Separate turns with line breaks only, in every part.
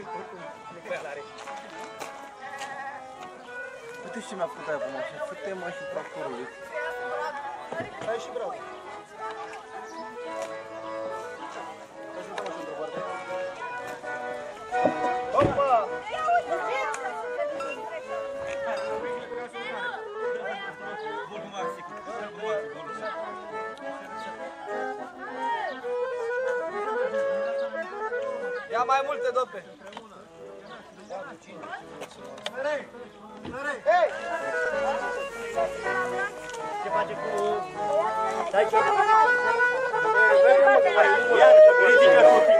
Uite ce mi-a făcut aia până și fute-mă și procurorul. Hai și bravo. Ajută-mă și într-o parte. Opa! Ia mai multe dope. Hei! Hei! Ce face cu... Dai ce? Ridică copii.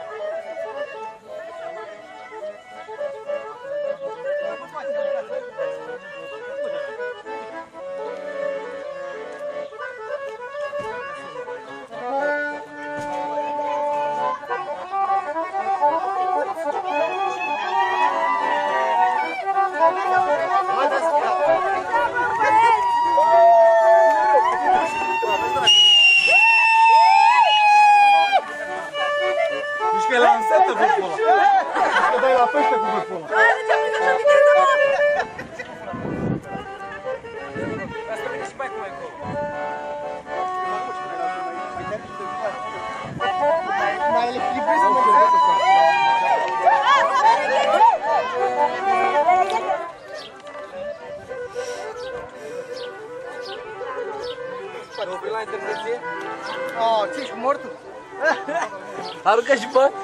Ce ești mort? Aruncă și bă!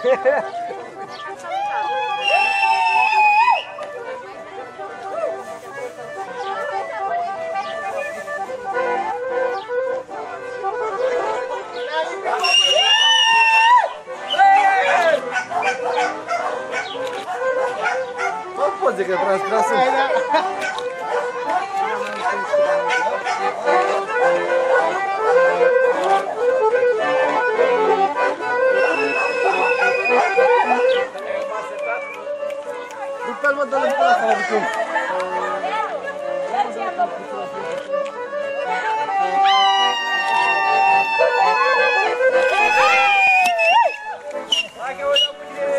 Nu poți că transpirasă. După-l mă dă-l în până să mă ducem. Hai că o dau cu tine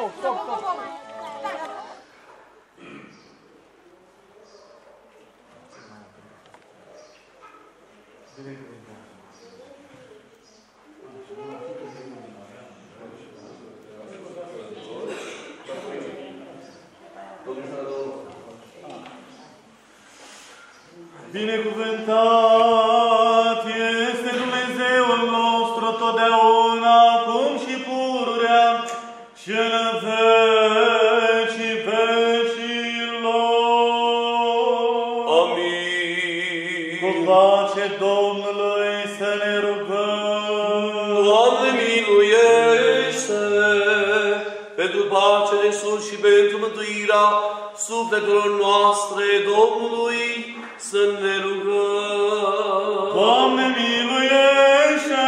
Binecuvântat este Dumnezeul nostru totdeauna, acum și pururea și în vecii vecilor.
Amin.
Cu pace Domnului să ne rugăm.
Doamne, miluiește! Pentru pace de sus și pentru mântuirea sufletelor noastre, Domnului, să ne rugăm.
Doamne, miluiește!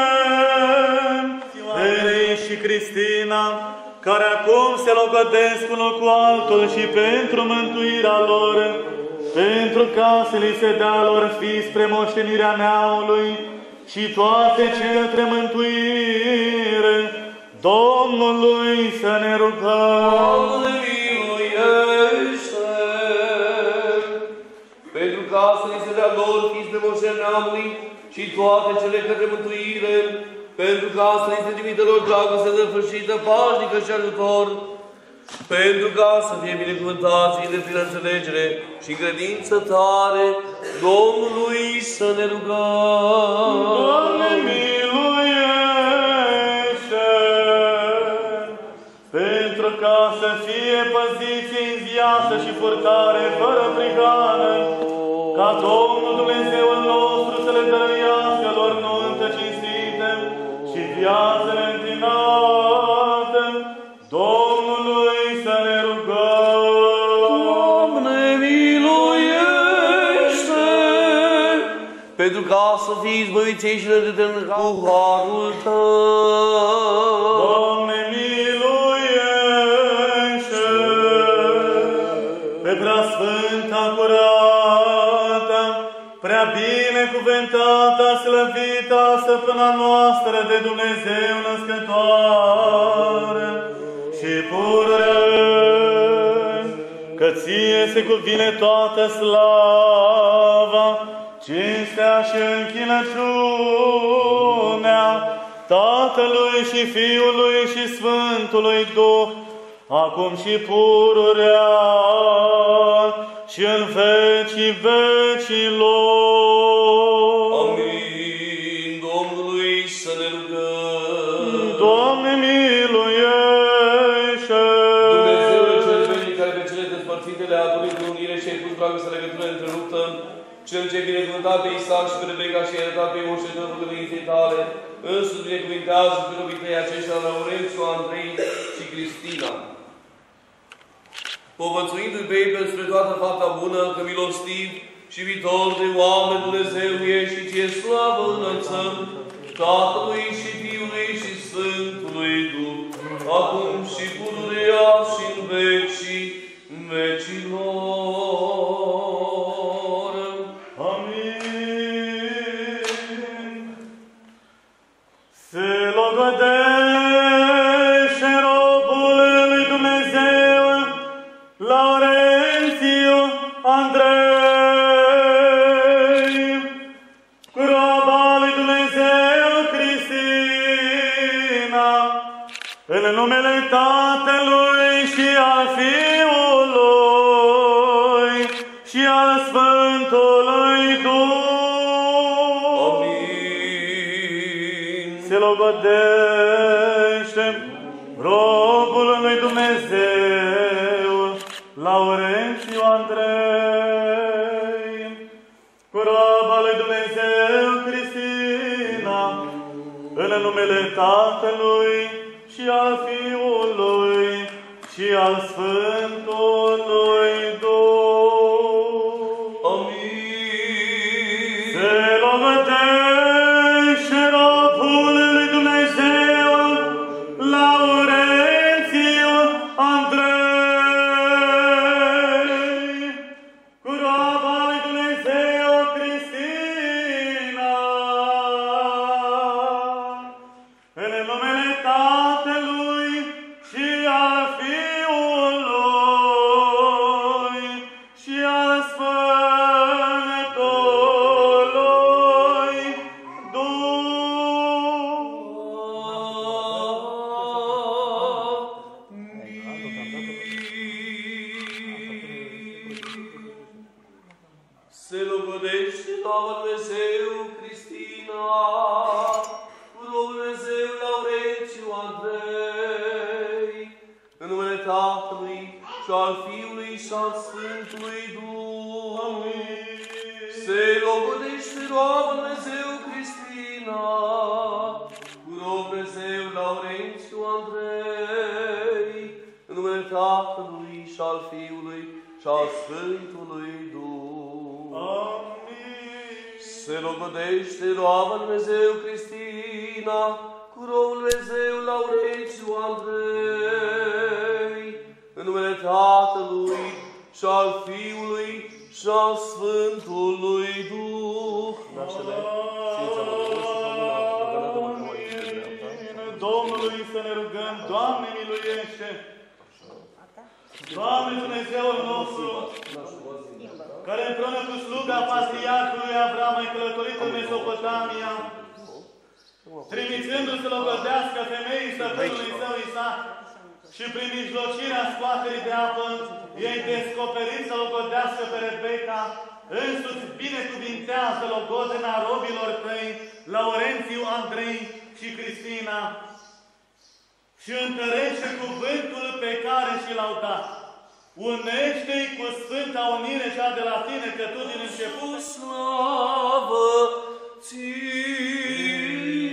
Elei și Cristina, care acum se logodesc unul cu altul și pentru mântuirea lor, pentru ca să li se dea lor fi spre moștenirea neamului și toate cele mântuire, Domnului să ne rugăm.
Doamne, miluiește! Pentru ca să li se dea lor fi spre moștenirea neamului și toate cele către mântuire, pentru ca să li se trimită lor dragoste năfășită, pașnică și ajutor, pentru ca să fie binecuvântați în deplină înțelegere și credință tare, Domnului să ne rugăm.
Doamne, miluiește! Pentru ca să fie păziți în viață și purtare fără prihană, ca Domnul Dumnezeul nostru să le dăruiască lor nuntă cinstită și viață neîntinată, Domnului să ne rugăm.
Doamne, miluiește! Pentru ca să fii izbăviți și nedeterminați cu harul Tău.
Doamne, miluiește! Pe preasfânta, curată, prea binecuvântată, slăvită, stăpâna noastră de Dumnezeu născătoare și pururea, că ție se cuvine toată slava, cinstea și închinăciunea Tatălui și Fiului și Sfântului Duh, acum și pururea și în vecii vecilor.
Amin. Domnului să ne rugăm.
Doamne, miluiește!
Dumnezeule cel venic, care pe cele despărțite le-a adunit în unire și ai pus dragoste legătură întreruptă, cel ce binecuvântat pe Isaac și pe Rebecca și ai arătat pe moștenitorul făgăduinței tale, însuși binecuvintează pe robii tăi aceștia, Laurențiu, Andrei și Cristina. Povățuindu-i pe ei spre toată fapta bună, că milostiv și viitor de oameni Dumnezeu ești și ție slavă înălțăm, Tatălui și Fiului și Sfântului Duh, acum și pururea și în vecii vecilor.
Amin. Se logodește robul lui Dumnezeu, Laurențiu Andrei, cu roaba lui Dumnezeu Cristina, în numele Tatălui și al Fiului și al Sfântului Duh.
Amin.
Se logodește robul lui Dumnezeu, Laurențiu Andrei, cu roaba lui Dumnezeu Cristina, în numele Tatălui și al Fiului și al Sfântului Duh.
Amin.
Se logodește robul lui Dumnezeu, Laurențiu Andrei, cu roaba lui Dumnezeu Cristina, în numele Tatălui și al Fiului
al Fiului și al Sfântului Duh.
Amin.
Se logodește roaba Dumnezeu Cristina, cu roul Dumnezeu Laurențiu Andrei, în numele Tatălui și al Fiului și al Sfântului Duh. Naștele, Sfința
Domnului să ne rugăm, Doamne miluiește! Doamne Dumnezeul nostru, care împreună cu sluga patriarhului Avram ai călătorit în Mesopotamia, trimițându-se să logodească femeii stăpânului său Isaac și prin mijlocirea scoaterii de apă, ei descoperit să logodească pe Rebecca, însuți binecuvintează logodena robilor tăi, Laurențiu, Andrei și Cristina, și întărește cuvântul pe care și l-au dat. Unește-i cu sfânta unire cea de la tine, că tu din început
slavă ție.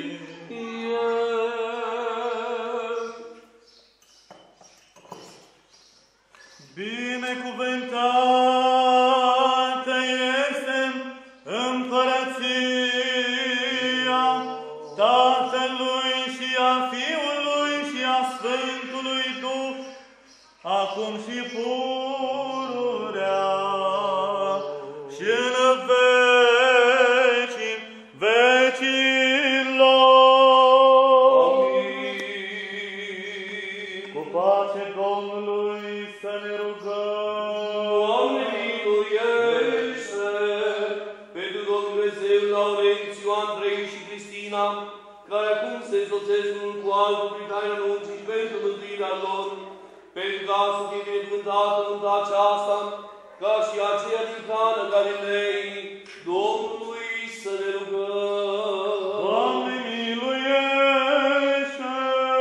Binecuvântată este împărăția Tatălui și a Fiului și a Sfântului Duh, acum și pururea și în vecii vecilor.
Amin.
Cu pace Domnului să ne rugăm.
Doamne miluiește! Pentru Domnul Dumnezeu Laurențiu, Andrei și Cristina, care acum se însoțesc unul cu altul prin taina nunții și pentru mântuirea lor, pentru ca să fie binecuvântată nunta aceasta, ca și aceea din Cana Galilei, Domnului să ne rugăm.
Doamne miluiește!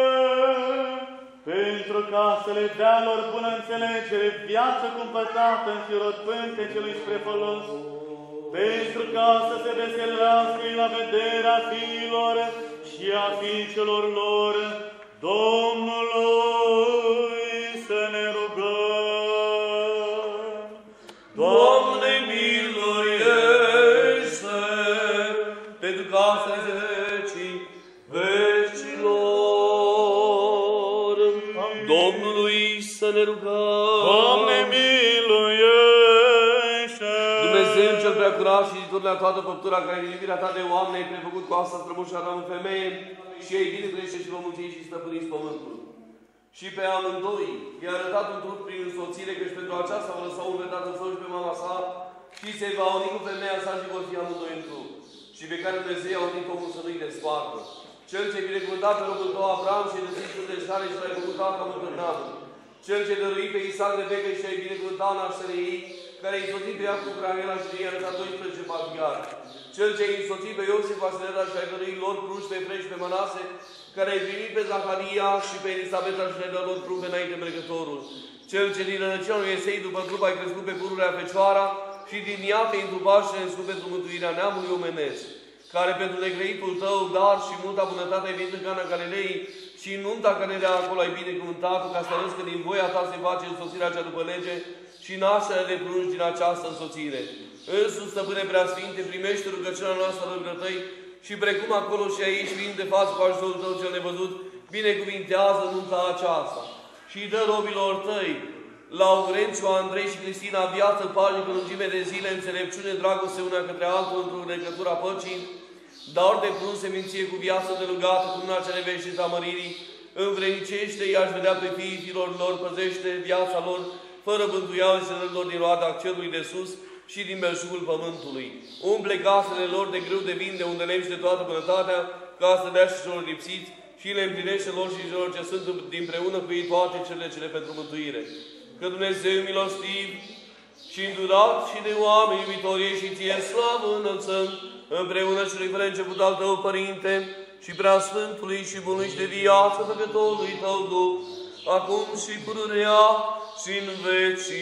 Pentru ca să le dea lor bună înțelegere, viață cumpătată în firot pântecelui spre folos, pentru ca să se veselească la vederea fiilor și a fiicelor lor, Domnului să ne rugăm.
Doamne miluiește! Pentru ca să ne vecii vecilor, Domnului să ne rugăm.
Doamne miluiește!
Dumnezeu cel preacurat și zitor la toată făptura, care din iubirea ta de oameni ai prefăcut cu asta strămoșa în femeie, și ei bine trăiește și vă mulțumi și stăpâniți pământul. Și pe amândoi i-a arătat un trup prin însoțire, căci pentru aceasta vă lăsa un pe tatăl său și pe mama sa, și se va uni cu femeia sa și vor fi amândoi în trup. Și pe care Dumnezeu a unit omul să nu-i despartă. Cel ce binecuvântat pe robul tău Avram și răzit cu deștare și l-ai făcut tată mântârnatul. Cel ce dăruit pe Isaac de Rebecca și ai binecuvântat nașterea ei, care a însoțit pe Iacov cu Rahela și i-a arătat 12 patriarhi. Cel ce a însoțit pe Iosif Aselera și ai dăruit lor pruși pe Efrem și pe Manase, care ai primit pe Zaharia și pe Elisabeta și le-ai dat lor trupe înainte mergătorul. Cel ce din rădăcina lui Esei după trup ai crescut pe pururea Fecioara și din ea te-ai întrupat și te-ai născut pentru mântuirea neamului omenesc, care pentru negrăitul tău, dar și multa bunătate ai venit în Cana Galilei și în nunta care era acolo ai binecuvântat, ca să arăți că din voia ta se face însoțirea cea după lege și nașterea de prunci din această însoțire. Însuși, stăpâne preasfinte, primește rugăciunea noastră lângă tăi și precum acolo și aici, fiind de față cu ajutorul tău cel nevăzut, binecuvintează nunta aceasta și dă robilor tăi, Laurențiu, Andrei și Cristina, viață, pașnică, lungime de zile, înțelepciune, dragoste una către altul, într-o legătura păcii, dar de prun seminție cu viață delugată, cu una cele veșnice a măririi, învrednicește, i-aș vedea pe fiii filor lor, păzește viața lor, fără bântuială și lor din roada cerului de sus și din belșugul pământului. Umple casele lor de grâu de vin, de unde lemn și de toată bunătatea, ca să dea și celor lipsiți, și le împlinește lor și celor ce sunt dinpreună cu ei toate cele pentru mântuire. Că Dumnezeu milostiv și îndurat și de oameni iubitorii și ție slavă înălțăm, împreună celui fără început al tău, Părinte, și Preasfântului și Bunului și de viață Făcătorului tău Duh, acum și pururea și în vecii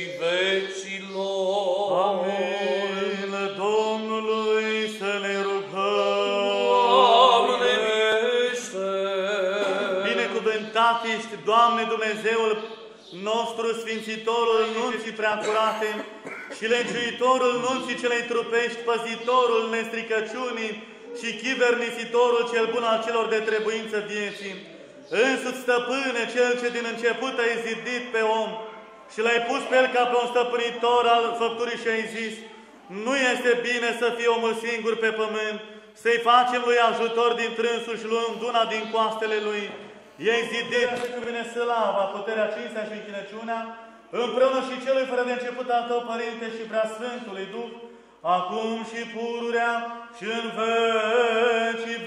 vecilor.
Amin. Domnului să ne rugăm.
Doamne miluiește!
Binecuvântat ești, Doamne Dumnezeul nostru sfințitorul nunții preacurate și legiuitorul nunții celei trupești, păzitorul nestricăciunii și chivernisitorul cel bun al celor de trebuință vieții, însuți stăpâne, cel ce din început ai zidit pe om și l-ai pus pe el ca pe un stăpânitor al făpturii și ai zis: nu este bine să fie omul singur pe pământ, să-i facem lui ajutor din trânsul și luând una din coastele lui. I-ai zidit să cuvine slava, puterea, cinstea și închinăciunea, împreună și celui fără de început al tău, Părinte, și Preasfântului Duh, acum și pururea și în vecii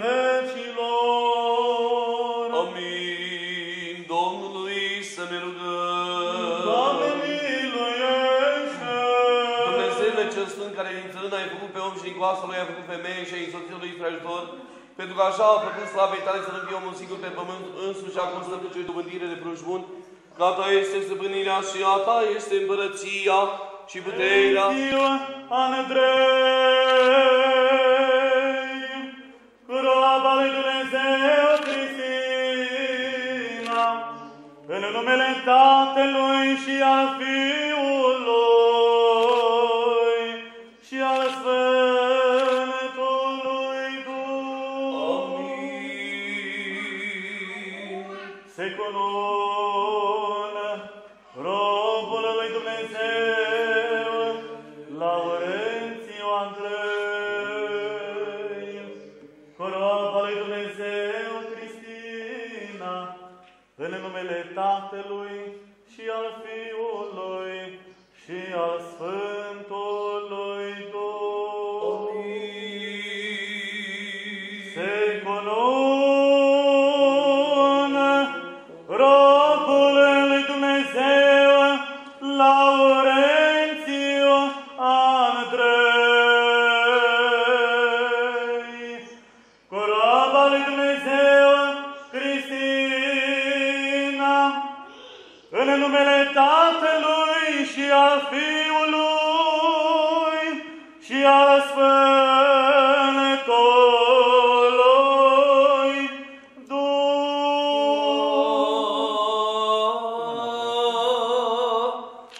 vecilor.
Amin. Domnului să ne rugăm.
Doamne, miluiește!
Dumnezeule cel Sfânt, care din țărână ai făcut pe om și din coasta lui ai făcut femeie și ai însoțit lui spre ajutor, pentru că așa a făcut slavei tale să nu fie omul singur pe pământ, însuși acum să duce dobândire de prunci bun, că a ta este stăpânirea și a ta este împărăția și puterea.
Andrei, roaba lui Dumnezeu Cristina, în numele Tatălui și al Fiului și al Sfântului Duh.
Amin.
Se cunună robul lui Dumnezeu, Laurențiu Andrei, cu roba lui Dumnezeu Cristina, în numele Tatălui și al Fiului și al Sfântului Duh. Se cunună robul lui Dumnezeu, Laurențiu Andrei, cu roba lui Dumnezeu Cristina, în numele Tatălui și al Fiului și al Sfântului Duh.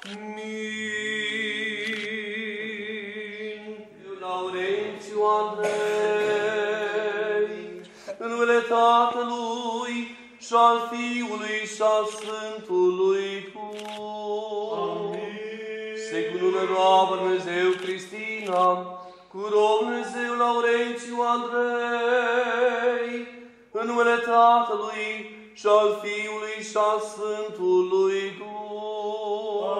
Amin. Laurențiu Andrei, în numele Tatălui și al Fiului și al Sfântului Duh. Se cunună roaba Dumnezeu Cristina, cu rob Dumnezeu Laurențiu Andrei, în numele Tatălui și al Fiului și al Sfântului Duh.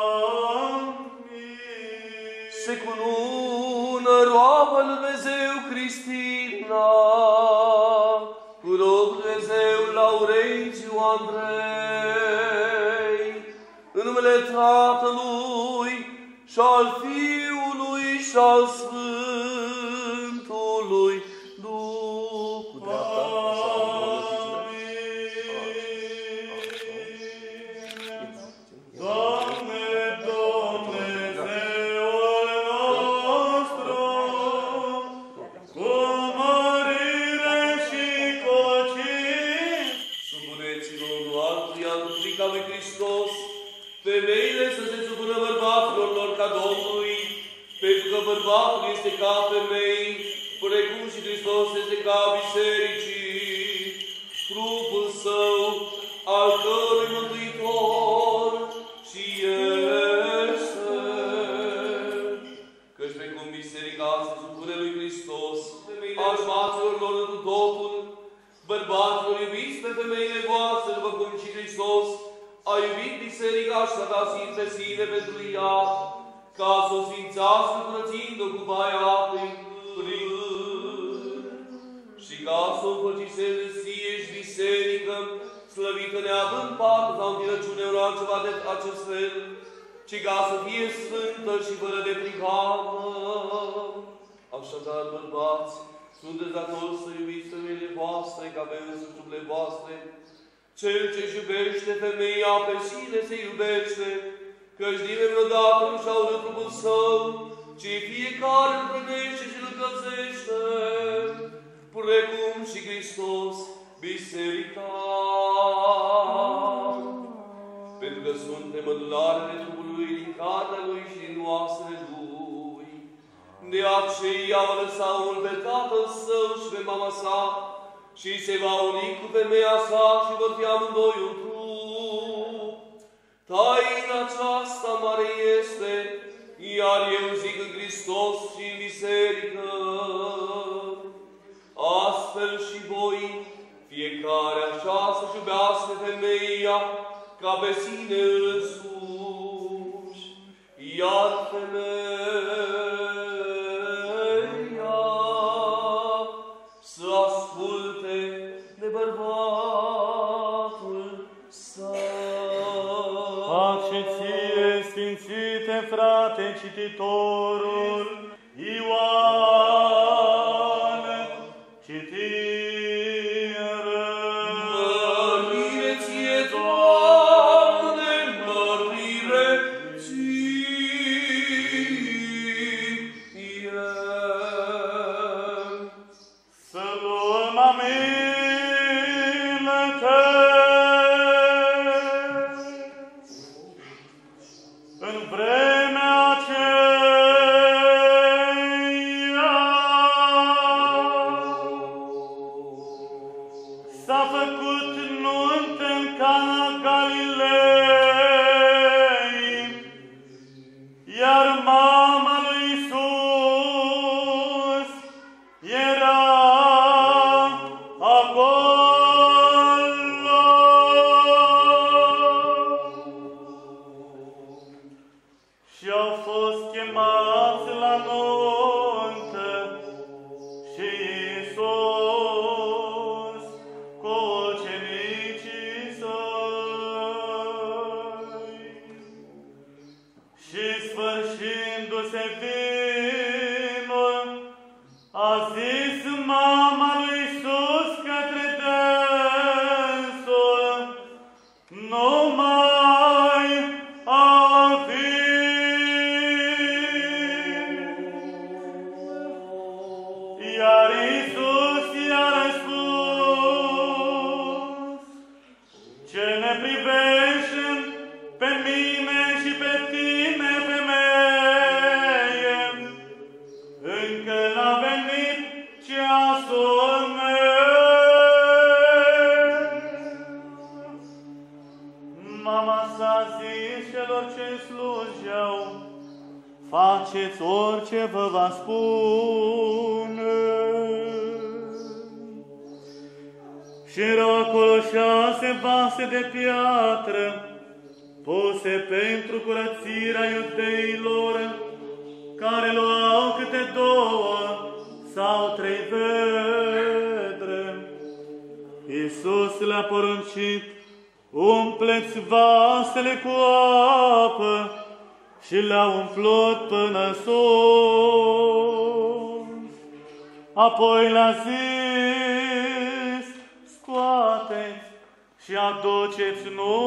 Se cunună roaba lui Dumnezeu Cristina, cu rob Dumnezeu Laurențiu Andrei, în numele Tatălui și al Fiului și al Sfântului Duh. Cu dreapta, așa,
Doamne, Dumnezeul nostru, cu mărire și cu cinste,
supuneți-vă unul altuia în frica lui Hristos, femeile să se supună bărbaților lor ca Domnului, pentru că bărbatul este ca femei, precum și Hristos este ca bisericii, trupul său, al cărui mântuitor și este. Căci precum biserica se supune lui Hristos, armaților lor întru totul, bărbaților iubiți pe femeile voastre, după cum și Hristos a iubit biserica și s-a dat pe sine pentru ea, ca să o sfințească curățind-o cu baia apei prin și ca să o împărciseze sieși biserică, slăvită neavând pată sau întinăciune ori altceva de acest fel, ci ca să fie sfântă și fără de prihană. Așadar, bărbați, sunteți datori să iubiți femeile voastre ca pe însușurile voastre. Cel ce-și iubește femeia pe sine se iubește, căci nimeni vreodată nu și-a urât trupul său, ci fiecare îl hrănește și îl încălzește, precum și Hristos biserica. pentru că suntem mădularele trupului din carnea Lui și din oasele Lui. De aceea va lăsa unul pe tatăl său și pe mama sa și se va uni cu femeia sa și vor fi amândoi un trup. Taina aceasta mare este, iar eu zic în Hristos și în biserică. Astfel și voi, fiecare așa să-și iubească femeia ca pe sine însuși, iar femeia să asculte de bărbatul său.
Pace ție, Sfințite frate cititorul Ioan, citire.
Mărire ție, Doamne, mărire ție.
Să luăm aminte în vremea aceea s-a făcut nuntă în Cana Galilei, iar mama lui Iisus era acolo. Și au fost chemați la nuntă și Iisus cu ucenicii săi. Și sfârșindu-se vinul, a zis mama lui Iisus către dânsul: nu mai au vin. Iar Iisus i-a răspuns: ce ne privește pe mine și pe tine, femeie, încă n-a venit ceasul meu. Mama s-a zis celor ce slujeau: faceți orice vă va spune. Și erau acolo 6 vase de piatră, puse pentru curățirea iudeilor, care luau câte 2 sau 3 vedre. Iisus le-a poruncit: umpleți vasele cu apă, și le-a umplut până sus. Apoi le-a zis: scoateți și aduceți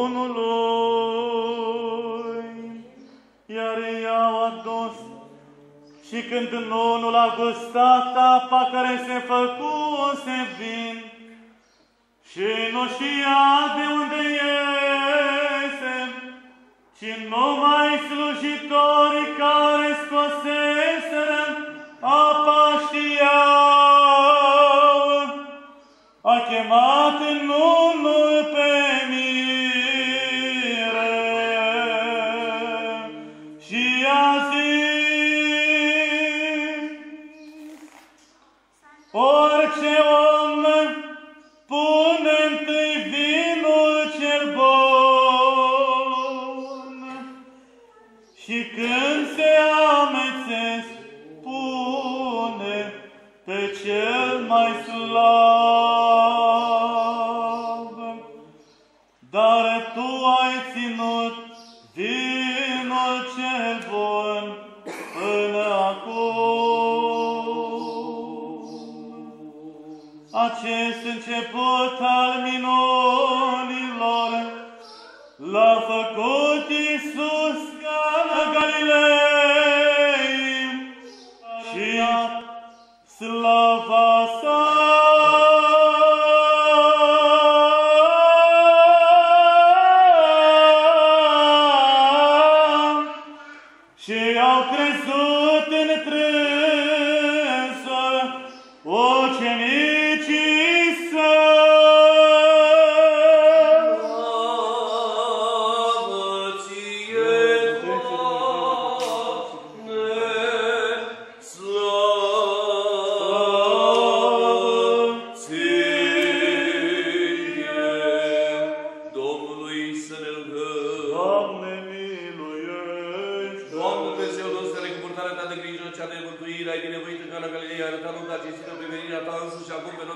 nunului. Iar ei au adus. Și când nunul a gustat apa care se făcuse vin și nu știa de unde iese, ci numai slujitorii care scoseseră apa știau, a chemat nunul pe mire și a zis: orice om pune întâi vinul cel bun și când se amețesc, pune pe cel mai slab. Dar tu ai ținut vinul cel bun până acum. Acest început al minunilor l-a făcut Iisus Cana Galilei și slava sa.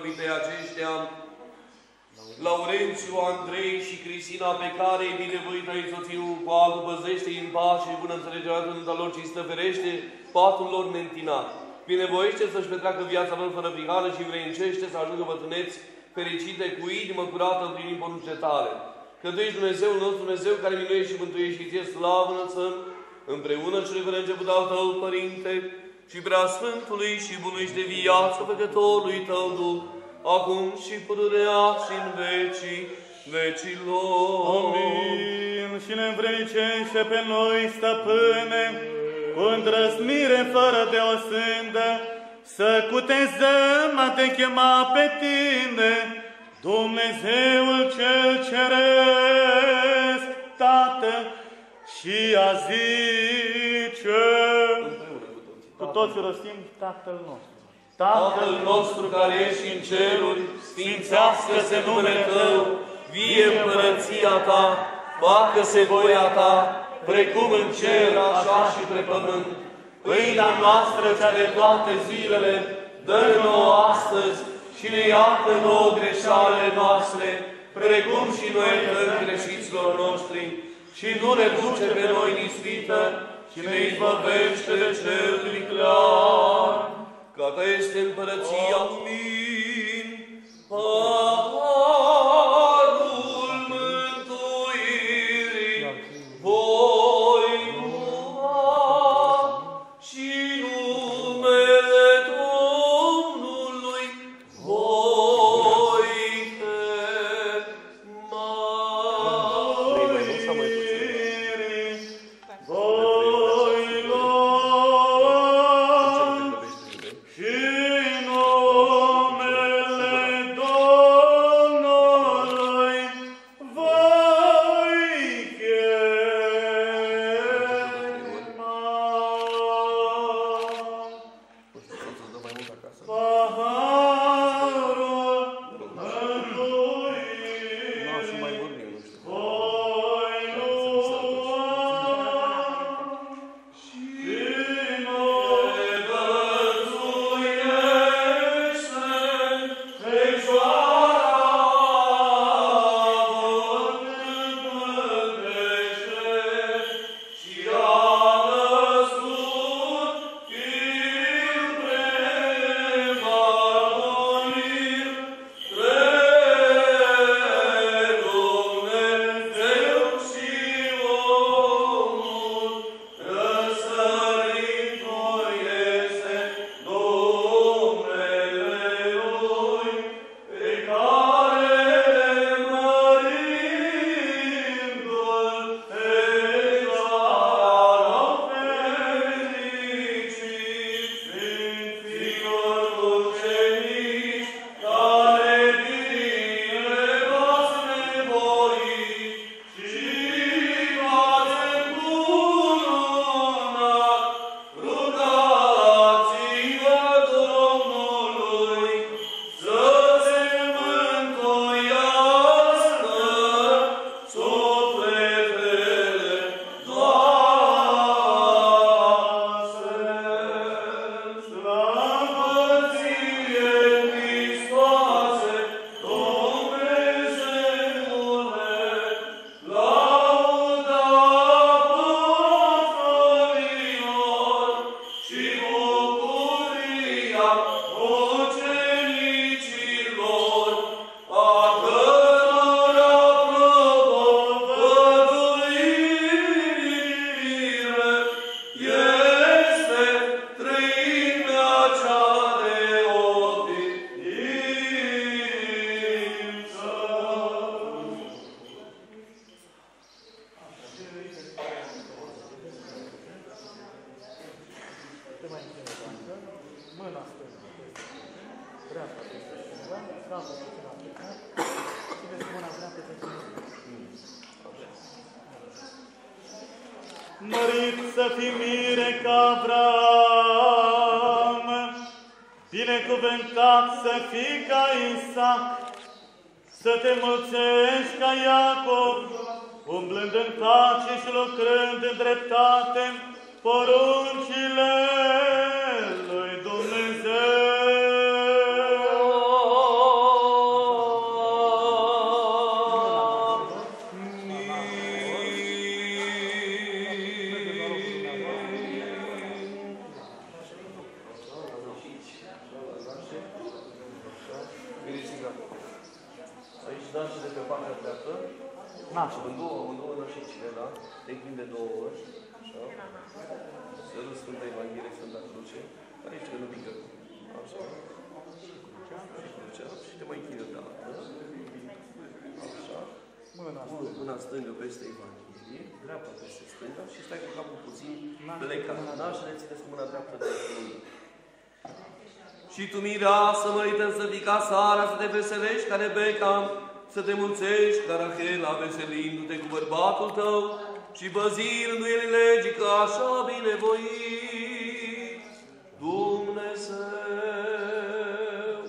mitei aceștia, Laurențiu, Andrei și Cristina, pe care e binevoit ai soțiu cu altul, păzește-i în pace și bună înțelegere în lor, ci stăferește patul lor neîntinat. Binevoiește să-și petreacă viața lor fără prihană și vrencește să ajungă bătrâneți fericite, cu inimă curată, împlinind poruncile tale. Că Tu ești Dumnezeul nostru, Dumnezeu care minuiești și mântuiești și Ție slavă înălțăm, împreună cele fără început al Tău, Părinte, și Preasfântului și bunului și de viață Făcătorului Tău, Duh, acum și pururea și în vecii vecilor.
Amin. Și ne învrednicește pe noi, Stăpâne, cu îndrăznire fără de osândă, să cutezăm a Te chema pe Tine, Dumnezeul cel Ceresc, Tată, și a zice, cu toți rostim, Tatăl nostru.
Tatăl nostru care ești în ceruri, sfințească-se numele Tău, vie împărăția Ta, facă-se voia Ta, precum în cer, așa și pe pământ. Pâinea noastră cea de toate zilele, dă-ne nouă astăzi și ne iartă nouă greșalele noastre, precum și noi iertăm greșiților noștri, și nu ne duce pe noi în ispită, ci ne izbăvește de cel viclean. Că Ta este împărăția. Amin. Harul mântuirii voi lua și numele Domnului voi chema.
Mărit să fii mire ca Avram, binecuvântat să fii ca Isaac, să te mulțești ca Iacov, umblând în pace și lucrând în dreptate poruncile lui Dumnezeu.
nașe de pe partea dreaptă.
Nașe.
Amândouă nașecile, da? Te închin de 2 ori. Așa. Sărut Sfânta Evanghelie, Sfânta Cruce. Care ești în mică? Așa. Și te mai închini o dată. Așa. Mâna stângă peste Evanghelie, dreapta peste stânga și stai cu capul puțin plecat. Nașele țineți cu mâna dreaptă de mână. Și tu, mireasă, mărită să fii ca Sara, să te veselești ca Rebecca, să te mulțești ca Rachela, veselindu-te cu bărbatul tău și păzirându el legii că așa binevoit Dumnezeu.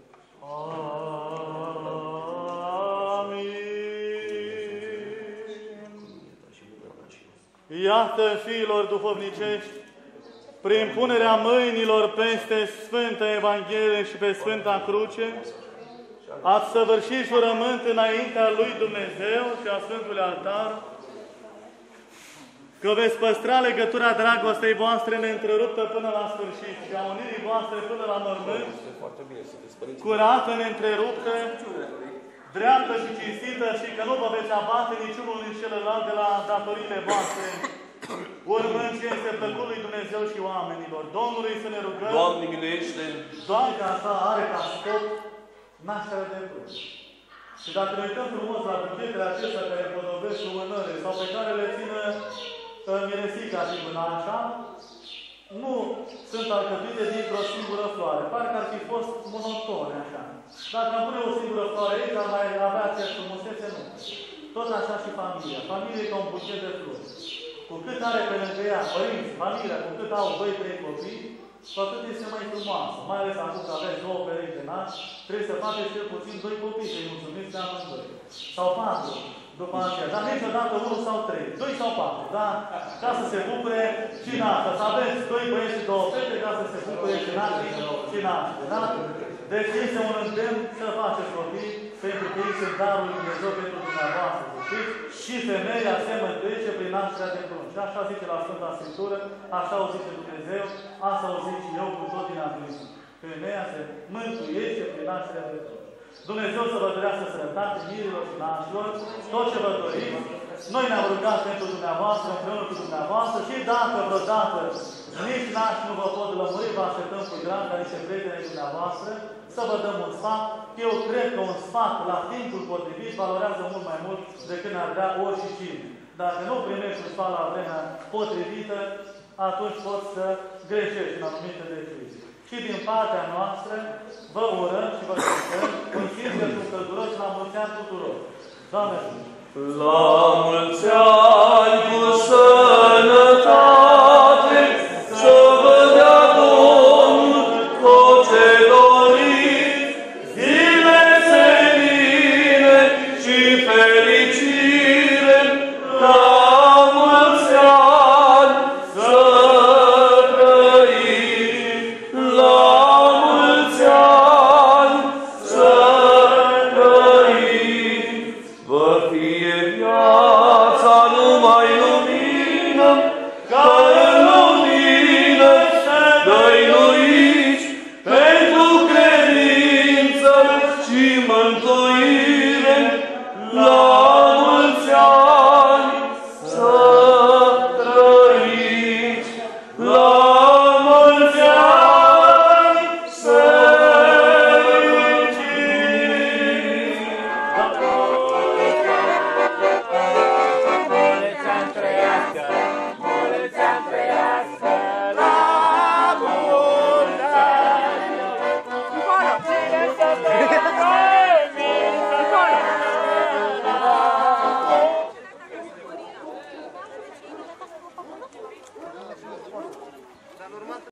Iată, fiilor duhovnicești, prin punerea mâinilor peste Sfânta Evanghelie și pe Sfânta Cruce, ați săvârșit jurământ înaintea lui Dumnezeu și a Sfântului Altar, că veți păstra legătura dragostei voastre neîntreruptă până la sfârșit și a unirii voastre până la mormânt, curată, neîntreruptă, dreaptă și cinstită și că nu vă veți abate niciunul din celălalt de la datoriile voastre, urmând ce este plăcut lui Dumnezeu și oamenilor. Domnului să ne rugăm.
Doamne, miluiește!
Doamne, asta are ca scop nașterea de Cruz. Și dacă ne uităm frumos la buchetele acestea care podobesc lumânări sau pe care le țină miresica și mânașa, nu sunt alcătuite dintr-o singură floare. Pare că ar fi fost monotone așa. Dacă am pune o singură floare aici, ar mai avea aceeași frumusețe, nu. Tot așa și familia. Familia e ca un buchet de flori. Cu cât are pe lângă ea părinți, familia, cu cât au 2-3 copii, cu atât este mai frumoasă. Mai ales acum că aveți 2 perechi de nași, trebuie să faceți cel puțin 2 copii, să-i mulțumiți de amândoi. Sau 4 după aceea. Dar niciodată 1 sau 3, 2 sau 4, da? Ca să se bucure și nașă. Să aveți 2 băieți și 2 fete, ca să se bucure și nașă și nașă. Da? Deci este un îndemn să faceți copii, pentru că ei sunt darul lui Dumnezeu pentru dumneavoastră. Și femeia se mântuiește prin nașterea de prunci. Și așa zice la Sfânta Scriptură, așa o zice Dumnezeu, asta o zic și eu cu tot din adunare. Femeia se mântuiește prin nașterea de prunci. Dumnezeu să vă dărească sănătate, mirilor și nașilor, tot ce vă doriți. Noi ne-am rugat pentru dumneavoastră, împreună cu dumneavoastră și dacă vreodată nici nași nu vă pot lămuri, vă așteptăm cu drag ca niște prieteni dumneavoastră să vă dăm un sfat. Eu cred că un sfat la timpul potrivit valorează mult mai mult decât ne-ar da oricine. Dacă nu primești un sfat la vremea potrivită, atunci poți să greșești în anumite decizii. Și din partea noastră vă urăm și vă cântăm un singur și un călduros la mulți ani tuturor. Doamne!
La mulți ani!